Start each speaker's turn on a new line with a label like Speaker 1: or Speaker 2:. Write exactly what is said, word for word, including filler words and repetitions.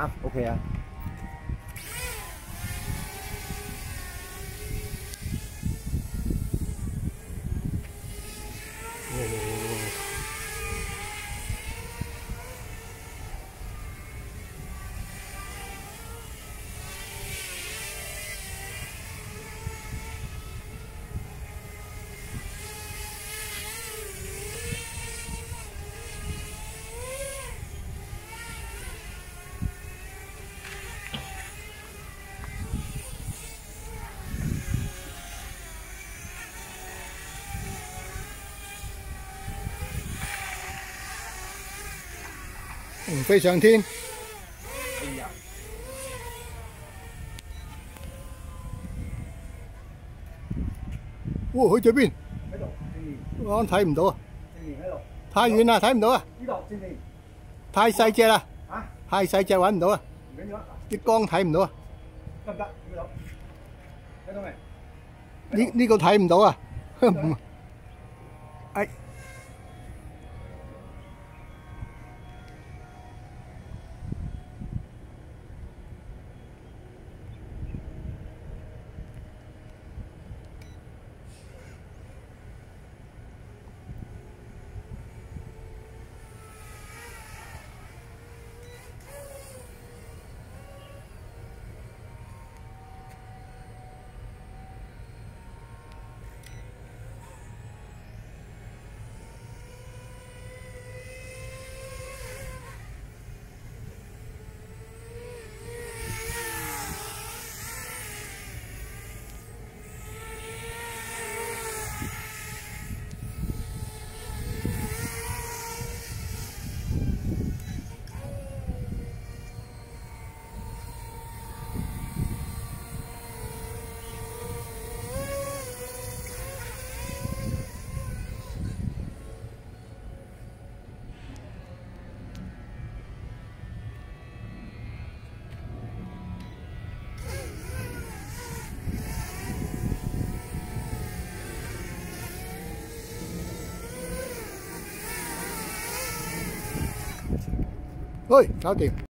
Speaker 1: 啱 ，OK 啊。
Speaker 2: 嗯，飞上天。
Speaker 1: 哎呀！
Speaker 2: 哇，去咗邊？
Speaker 1: 喺度，正面。
Speaker 2: 我睇唔到啊！
Speaker 1: 正面喺度。
Speaker 2: 太遠啦，睇唔到啊！
Speaker 1: 呢度正面。
Speaker 2: 太細隻啦！
Speaker 1: 嚇？
Speaker 2: 太細隻揾唔到啊！
Speaker 1: 唔緊要啊。
Speaker 2: 啲光睇唔到啊！
Speaker 1: 得唔得？睇到？睇到未？
Speaker 2: 呢呢個睇唔到啊！哎。喂，搞掂。